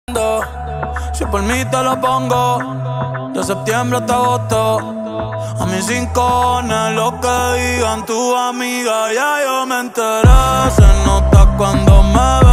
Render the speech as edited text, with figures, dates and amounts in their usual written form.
Si por mí te lo pongo, de septiembre hasta agosto. A mis 5 lo que digan tu amiga, ya yo me enteré. Se nota cuando me